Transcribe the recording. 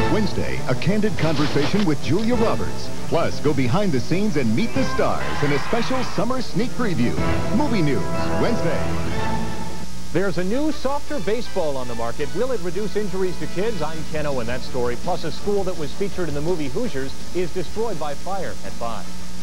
Wednesday, a candid conversation with Julia Roberts. Plus, go behind the scenes and meet the stars in a special summer sneak preview. Movie News, Wednesday. There's a new, softer baseball on the market. Will it reduce injuries to kids? I'm Ken Owen, that story. Plus, a school that was featured in the movie Hoosiers is destroyed by fire at 5.